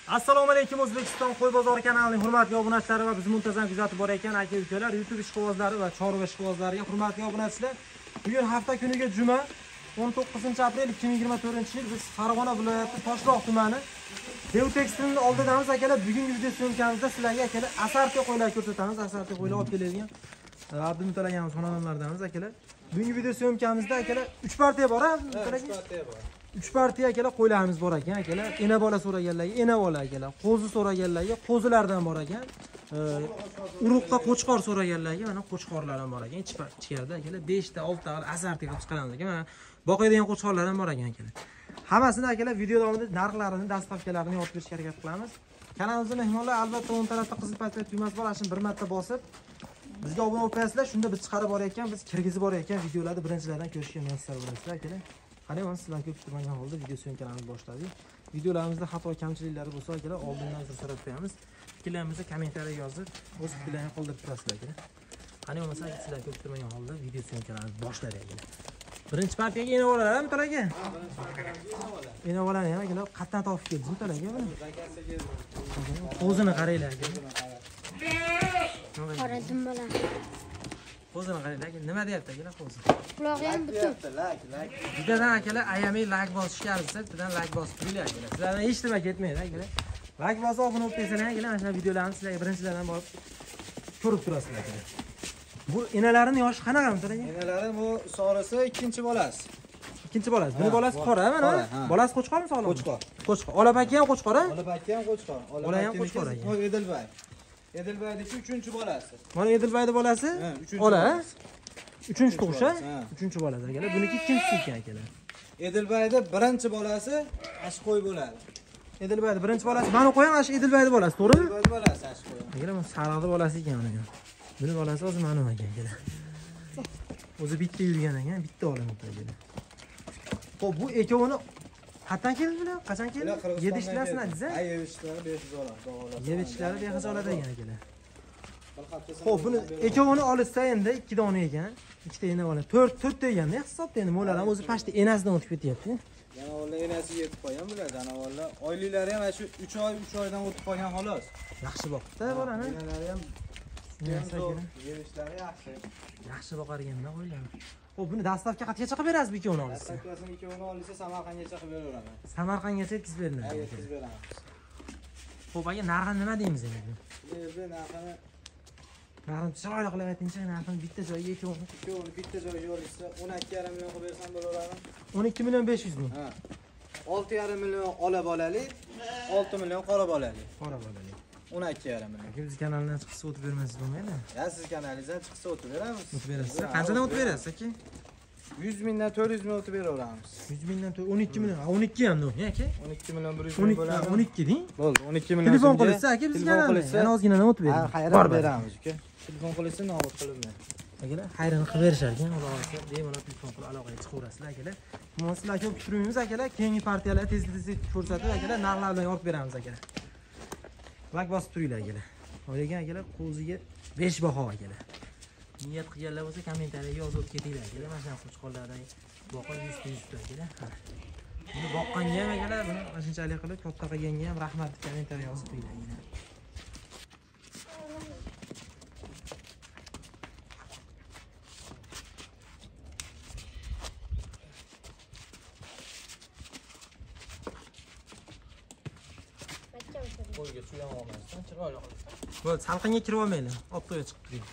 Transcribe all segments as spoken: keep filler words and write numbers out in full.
Assalomu alaykum O'zbekiston qo'y bozori kanalining hurmatli obunachilari va bizni muntazam kuzatib borayotgan aka-ukalar, YouTube ishqibozlari va chorva ishqibozlariga hurmatli obunachilar. Bugun hafta kuniga juma o'n to'qqizinchi aprel ikki ming yigirma to'rtinchi yil biz Farg'ona viloyati Toshloq tumani Devtekstilning oldidamiz akalar. Bugungi video syomkamizda sizlarga akalar asarti qo'ylar ko'rsatamiz. Asarti qo'ylar olib keladigan Abdumutallagamiz xonadonlardamiz akalar. Bugungi video syomkamizda akalar uch partiya bor, ha? uch partiya bor. uch partiya akalar qo'ylarimiz bor ekan akalar. Ena bola so'raganlarga ena bola akalar, qo'zi so'raganlarga qo'zilardan bor ekan. Uruqqa qo'chqor so'raganlarga mana qo'chqorlar ham bor ekan. Ichkarida akalar besh ta olti ta asarti qilib chiqaramiz ekan. Mana boqadigan qo'chqorlar ham bor ekan akalar. Hammasini akalar video davomida narxlarini, dastavkalarini yozib berishga harakat qilamiz. Kanalimizda mehmonlar albatta o'ng tarafda qizil pasport tugmasi bor, ashuni bir marta bosib bizga obuna bo'lsangizlar, shunda biz chiqarib borayotgan, biz kirgizib borayotgan videolarni birinchilardan ko'rishga muvaffaq bo'lasizlar akalar. Qani mana sizlar ko'p kutilmagan holda video syomkalarimizni boshladik. Videolarimizda xato kamchiliklari bo'lsa akalar oldindan uzr so'rab qo'yamiz. Fikrlaringizni kommentariyaga yozib, o'z fikrlaringizni qoldirib turasizlar akalar. Qani bo'lmasa sizlar ko'p kutilmagan holda video syomkalarimizni boshladik akalar. Birinchi partiyaga ena olalarmi talaga? Ha, birinchi partiyaga ena olalar. Ena olalar ham akalar qatdan topib keldingmi talaga buni? Qo'zini qaranglar akalar. Qora dumbalar. Qo'zini qaranglar, nima deyapti akalar qo'zi? Quloqi ham butun. Bittadan akalar ayamay like bosishga arzisa, bittadan like bosib turinglar akalar. Sizlardan hech nima ketmaydi akalar. Like bosib obuna bo'lib qo'ysanglar akalar, mana shu videolarni sizlarga birinchilardan borib ko'rib turasizlar akalar. Bu enalarini yoshi qanaqa talaga? Enalari bu sorisi ikkinchi bolasi. Ikkinchi bolasi. Buni bolasi qora, mana. Bolasi qo'chqormi sog'lom? Qo'chqor. Qo'chqor. Olapaki ham qo'chqor, ha? Olapaki ham qo'chqor. Ola ham qo'chqor ekan. Bu Edilbay. Edilbaydagi uchinchi bolasi. Mana Edilbayning bolasi? Ola, ha? uchinchi tug'ish, ha? uchinchi bolasi akalar. Buniki ikkinchisi ekan akalar. Edilbayning birinchi bolasi ash qo'y bo'ladi. Edilbayning birinchi bolasi, mana qo'yam, ash Edilbayning bolasi, to'g'rimi? Edilbayning bolasi ash qo'y. Akalar, bu sariqning bolasi ekan buni. Buni bolasi o'zi mana bu ekan akalar. O'zi bitta yurgan ekan, bitta olinibdi akalar. Xo'p, bu ikkovini qatdan keldi bular? Qachon keldi? Yedishlarni aytsa? Ha, yedishlari behizolat, bog'lar. Yedishlari behizolat ekan akalar. Xo'p, buni ikkovini olsa endi ikki dona ekan. Ikkita ena bola. to'rt to'rtta eganda hisobda endi mo'lar ham o'zi pashti enasidan o'tib ketyapti. Janavorlar enasi yetib qolgan bular, janavorlar. Oyliklari ham shu uch oy, uch oydan o'tib qolgan xolos. Yaxshi boqdi bolani. Enalari ham yedishlari yaxshi. Yaxshi boqar ekanda qo'ylar. Xo'p, buni dastavka qatgacha qilib berasiz bu ikkovini olsa? Dastavkasini ikkovini olsa Samarqandgacha qilib beraman. Samarqandgacha yetkazib beriladi. Ha, yetkazib beramiz. Xo'p, aka narxini nima deymiz endi? Endi narxini narxini chiroyli qilib aytingchi, narxini bitta joyga ikkovini. ikkovini bitta joyga olsa o'n ikki yarim million qilib bersam bo'laveradi. o'n ikki million besh yuz ming. Ha. olti yarim million ola bolali, olti million qora bolali. Qora bolali. o'n ikki yarim million. Biz kanaldan chiqsa o'tib bermaysiz bo'lmaydi? Ya siz kanalingizdan chiqsa o'tib beramiz. O'tib berasiz. Qanchadan o'tib berasiz aka? yuz mingdan to'rt yuz ming o'tib beraveramiz. yuz mingdan o'n ikki million. Ha, o'n ikki ham yo'q, aka? o'n ikki million bir yuz ming bo'ladi. o'n ikki deng? Bo'ldi, o'n ikki million. Telefon qilsa aka biz kanaldan. Yana ozginadan o'tib beramiz. Ha, xayrab beramiz aka. Telefon qilsa nobud qilinmaydi. Akalar, xayrini qilib berishar ekan, xudo xolasa, bemalol telefon qilib aloqaga chiqaverasizlar akalar. Mana sizlar ko'p tushirmaymiz akalar, keyingi partiyalar tez-tez ko'rsatib akalar, narxlar bilan yorib beramiz akalar. Like bosib turinglar akalar. O'ylagan akalar, qo'ziga besh baho akalar. Niyat qilganlar bo'lsa kommentariyaga yozib ketinglar akalar. Mana shu qo'chqorlardan boqib yuz yuz akalar. Buni boqqanga ham akalar, buni shunchalik qilib katta qilganga ham rahmat kommentariyaga yozib qo'yinglar akalar. Qo'yga suyan olmasdan chiroyli qilib. Bo'ldi, salqinga kirib olmaylar. Olib to'yga chiqib turing.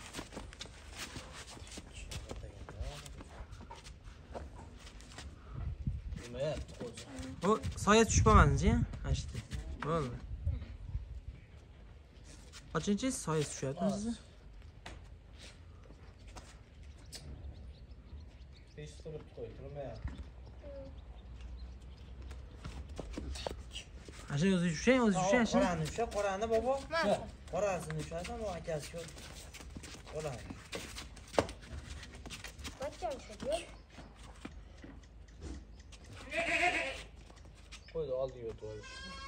Nimayapti qo'zi? O soya tushib qolmasin-chi, ashti. Bo'ldi. Qachonchi soya tushyapti sizni? besh turib qo'y, turmayapti. Asha o'zi tushang, o'zi tushang, asha. Qorani tusha, qorani bobo. Qorasini tushasan, u akasi ko'p. Bo'ladi. Qachon tushadi? Qo'ydi oldiga o'tib olish.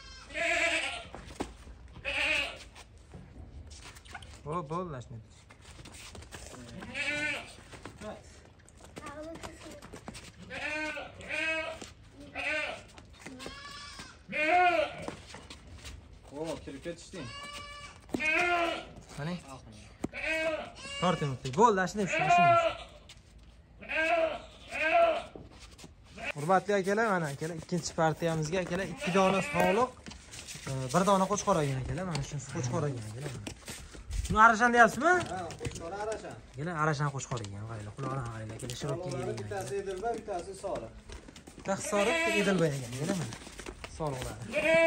O, bo'ldi, lashni. Oo, kirib ketishding. Mana. Torting o'tdi. Bo'ldi, shunday shunday. Hurmatli akalar, mana akalar, ikkinchi partiyamizga akalar ikki dona sog'liq, bir dona qo'chqor olgan akalar. Mana shunisi qo'chqor olgan akalar. Buni arashan deyapsizmi? Ha, qo'chqor arashan. Akalar, arashan qo'chqor ekan. Qaranglar, quloqlarni qaranglar akalar, shirokki ekan. Bittasi Edilba, bittasi Soriq. Bitta Soriq, Edilba ekan, akalar mana. Sog'liqlar.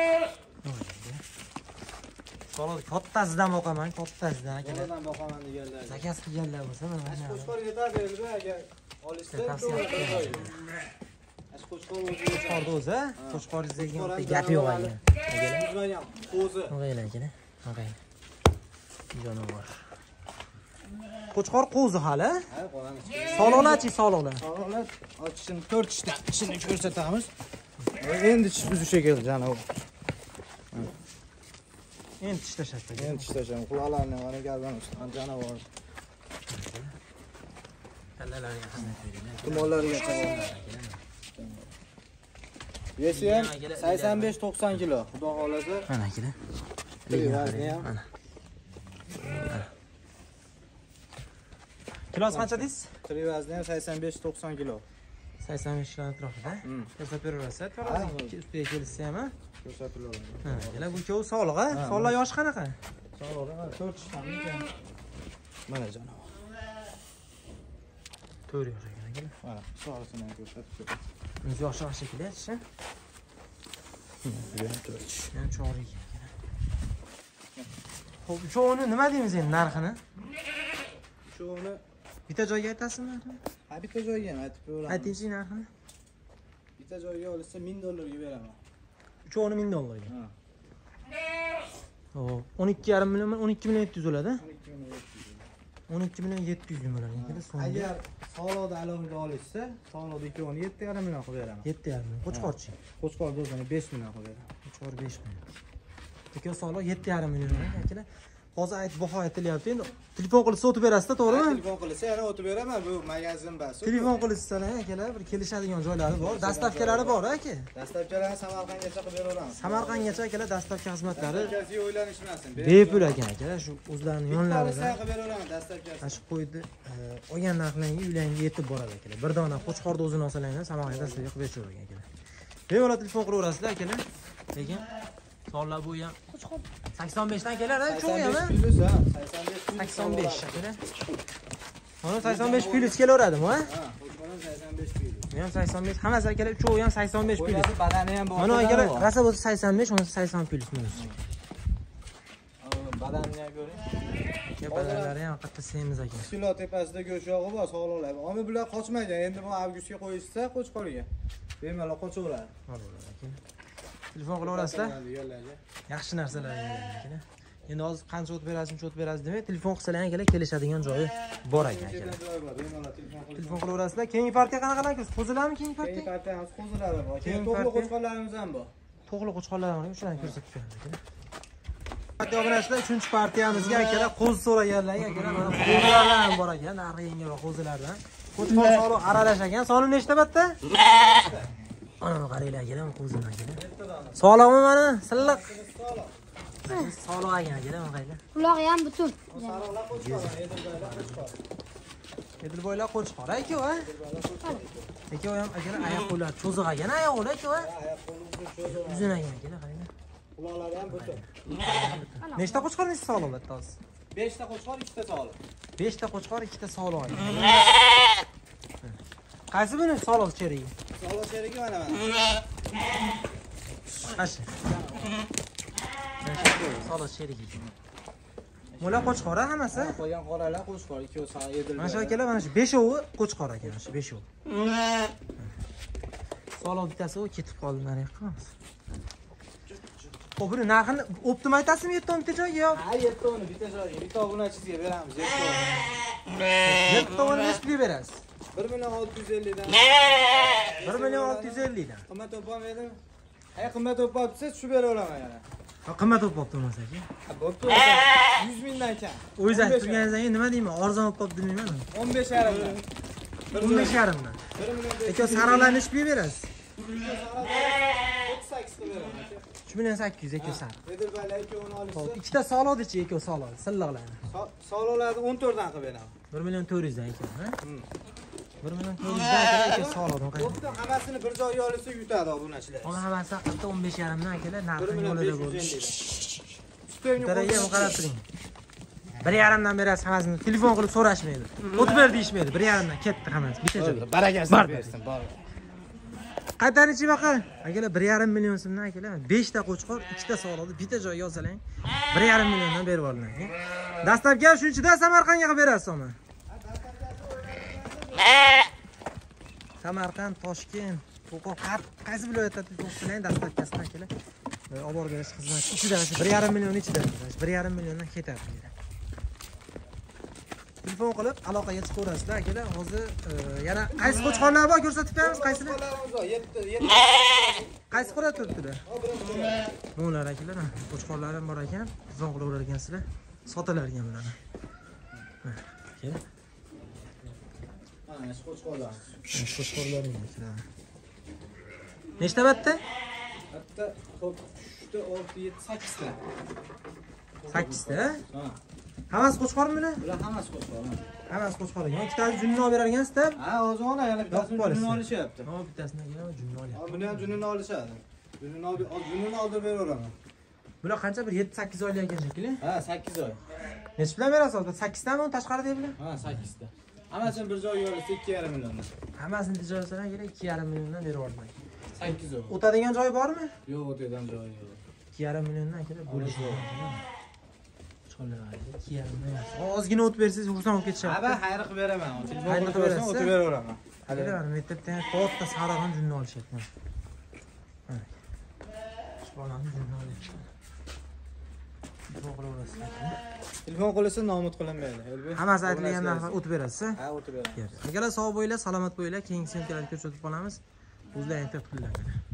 Sog'liq kattasidan boqaman, kattasidan akalar. Qo'ldan boqaman deganlar. Zakas qilganlar bo'lsa mana. Qo'chqor yetadi Edilba, agar olishsa, tavsiya qilaman. Qo'chqor o'zi Qo'chqorni o'zi, qo'chqoringizdagi gap yo'q ekan. Uzmagan qo'zi. Og'aylar akalar, og'aylar. Jonivor. Qo'chqor qo'zi hali. Ha, qo'ramiz. Sog'liqlar-chi, sog'liqlar. Sog'liqlar ochishini to'rt ishda ishini ko'rsatamiz. Endi tish uzishiga keldi janob. Endi tish tashlashdi. Endi tish tashlayman. Quloqlarni mana galban ustidan jonivor. Kallalariga xizmat bergan. Tumollarga qo'ygan. Yesi ham sakson besh to'qson kilo. Xudo xolasa. Mana akalar. Vazni ham. Mana. Kilosi qancha deysiz? Tri vazni ham sakson besh to'qson kilo. sakson besh kilo atrofida. Ko'rsatib beraverasiz, to'g'ri. Ustiga kelsa ham, ha? Ko'rsatib beraman. Ha, akalar, bu ikkovi sog'liq, ha? Sog'liq yoshi qanaqa? Sog'liq, to'rt ishdan ekan. Mana janob. to'rt yosh ekan, akalar. Mana, sog'liqni ham ko'rsatib beraman. Bunisi yoshi yosh shekilli-chi? Bu ham to'rt ish. Men cho'g'ri ekan, akalar. Xo'p, uchovini nima deymiz endi narxini? Shuni Bitta joyga aytasizmi? ha bitta joyga ham aytib beraman. Aytingchi narxini. Bitta joyga olsa ming dollarga beraman. Uchovini ming dollarga. Ha. Xo'p, o'n ikki yarim million, o'n ikki million yetti yuz bo'ladi. o'n ikki million yetti yuz. o'n ikki million yetti yuz bo'ladi ekan, so'mga. Agar sog'liqda alohida olishsa, sog'liqda ikkovini yetti yarim million qilib beraman. yetti yarim million. Qo'chqorchi. Qo'chqor do'zini besh million qilib beraman. Qo'chqor besh million. Ikkovi sog'liq yetti yarim million ekan, akalar. Hozir aytib baho aytilyapti. Endi telefon qilib o'tib berasiz-da, to'g'rimi? Telefon qilsa yana o'tib beraman, bu magazin bas. Telefon qilishsalar, akalar, bir kelishadigan joylari bor, dastavkalari bor, aka. Dastavkalarni Samarqandgacha qilib beraveramiz. Samarqandgacha akalar dastavka xizmatlari Dastavkasiga o'ylanishmasin. bepul ekan, akalar. Shu o'zlarining yonlarida. qilib beraveramiz dastavkasi. Mana shu qo'ydi, olgan narxlarga uylarga yetib boradi, akalar. Bir dona qo'chqorni o'zini olsalaringiz, Samarqandga dastavka qilib beravergan, akalar. Bemalol telefon qilaverasizlar, akalar. Lekin sonlar bu ham Qo'chqor. sakson besh dan kelar, cho'ng ham. Plus ha, sakson besh. sakson besh akalar. Mana sakson besh plus kelaveradimi, ha? Ha, qo'chqordan sakson besh plus. Bu ham sakson besh, hammasi akalar uchovi ham sakson besh plus. O'yladi badani ham bor. Mana akalar, rasa bo'lsa sakson besh, unisi sakson plus bunisi. Badanni ham ko'ring. Kapalarlari ham qatta semiz ekan. Kilo tepasida go'sht yog'i bor, sog'liqlar. Ammo bular qochmagan. Endi bu avgustga qo'yishsa, qo'chqorga. Bemalol qochaveradi. Telefon qilaverasizlar. Yaxshi narsalar ekan. Endi hozir qancha o't berasiz, shuncha o't berasiz demay, telefon qilsalar ham kelar kelishadigan joyi bor ekan. Telefon qilaverasizlar. Keyingi partiya qanaqalar ko'z? Qo'zilarmi keyingi partiya? Keyingi partiyamiz qo'zilari bor. Keyingi To'g'ri partiya- qo'chqorlarimiz ham bor. To'g'ri qo'chqorlar ham bor, shularni ko'rsatib beramiz ekan. Partiya obunachilar, uchinchi partiyamizga akalar qo'zi so'raganlarga akalar mana qo'zilar ham bor ekan, narxi yengilroq qo'zilardan. Qo'chqor sog'liq aralash ekan. Soni nechta batta? Ana qaranglar akalar, qo'zilar akalar. Sog'liqmi mana? Silliq. Sog'liq ekan akalar, mana qaranglar. Quloqi ham butun. Sariqlar qo'chqor, Edilboylar qo'chqor. Edilboylar qo'chqor aka, ha? Aka ham akalar oyoq qo'llar cho'ziq ekan, oyoq qo'l aka, ha? Oyoq qo'li uzun cho'ziq. Uzun ekan akalar, qaranglar. Quloqlari ham butun. Nechta qo'chqor nechta sog'liq bitta hozir? besh ta qo'chqor, ikkita sog'liq. besh ta qo'chqor, ikkita sog'liq ekan. Qaysi buni sog'liq cherigi? Sog'liq sherigi mana mana. Qashi. Sog'liq cherigi. Mo'la qo'chqor hammasi. Qo'ygan qoralar qo'chqor, ikkovi sog' Edilboy. Mana shu akalar, mana shu beshovi qo'chqor ekan, mana shu beshovi. Sog'liq bittasi u ketib qoldi, mana yoqamiz. Xo'p, buni narxini optim aytasizmi, yetti o'n bitta joyga yo? Ha, yetti o'n bitta joyga, bitta obunachisiga beramiz, yetti o'n. yetti o'n nech pulga berasiz? bir million olti yuz ellik dan. bir million olti yuz ellik dan. Qimmat o'polmaydimi? Ha, qimmat o'polsa tushib beraveraman yana. Ha, qimmat o'pibdi bo'lmasa aka. Ha, bo'pti. yuz mingdan kam. O'zingiz aytib turganingizdek, nima deyman, arzon o'pibdi demayman. o'n besh yarim dan. o'n besh yarim dan. bir million Aka, saralarni nech pulga berasiz? o'ttiz sakkiz qilib beraman. Shu million sakkiz yuz ikki sar. Edirbaylar ikkovini olishsa, Ikkita solodi-chi, ikkovi solodi, silliqlarni. sog'liqlarni o'n to'rt dan qilib beraman. bir million to'rt yuz dan ekan, ha? Hmm. bir million to'rt yuz dan ekan, ikkovi solodi. Bo'pti, hammasini bir joyga olsa yutadi obunachilar. Ona hammasi haqida o'n besh yarim dan akalar, narxi bir million yo'lida besh yuz bo'ldi. dedi. Sutevni Daraga ham qarab turing. bir yarim dan berasiz hammasini. Telefon qilib so'rashmaydi. O'tib ber deyishmaydi. bir yarim dan ketdi hammasi. Bitta joy. barakasini bersin, bor. Qaytanichi baqa? Akalar bir yarim million so'mdan akalar besh ta qo'chqor, ikkita solodi, bitta joyga olsalang bir yarim milliondan berib olaman. Dastlabki shunchida Samarqandga qilib berasiz uni. Samarqand, Toshkent, Qo'qon, qaysi viloyatda to'xtalang dastlabkasini akalar. Olib borib berish xizmati ichida bir yarim million ichida. bir yarim milliondan ketadi. Telefon qilib aloqaga chiqaverasizlar akalar. Hozir yana qaysi qo'chqorlar bor ko'rsatib beramiz, qaysini? yetti, yetti. Qaysi qora turibdilar? Bular akalar, qo'chqorlar ham bor ekan. Telefon qilaverar ekansizlar. Sotilar ekan bular. Mana, Mana shu qo'chqorlar. qo'chqorlar ekan. Nechta batda? Hatta to'rt, uchta, olti, yetti, sakkizta. sakkizta? Ha. Hammasi qo'chqormi bular? Bular hammasi qo'chqor. Hammasi qo'chqor ekan. Ikkitasi junni olib berar ekansizda? Ha, hozir ona yana bittasini junini olishyapti. Ha, bittasini yana junni olyapti. Ha, buni ham junini olishadi. Junini olib, junini oldirib beraveraman. Bular qancha bir yetti sakkiz oylik ekan shekilli? Ha, sakkiz oy. Nech bilan berasiz hozir? sakkiz tami tashqarida bular? Ha, sakkizta. Hammasini bir joyga olsa ikki yarim milliondan. Hammasini tijoratdan kerak ikki yarim milliondan berib olaman. sakkiz oy. O'tadigan joy bormi? Yo'q, o'tadigan joyi yo'q. ikki yarim milliondan kerak bo'lishi mumkin. ikki yarim million. Ozgina o'tib bersangiz xursand bo'lib Ha, ketishyapti. ben xayr qilib beraman. Telefon Xayr qilib qilib bersam berasiz? o'tib beraveraman. Hali mana maktabda katta sariq junni olishyapti. Mana. Bolani junni olyapti. Telefon qilaverasizlar. Telefon qilsa nomut qilinmaydi. Hammasi aytilgan narsa o'tib berasiz. Ha, o'tib beraman. Agarlar sog' bo'linglar, salomat bo'linglar, keyingi syomkalarni ko'rsatib qolamiz. O'zlaringiz topinglar.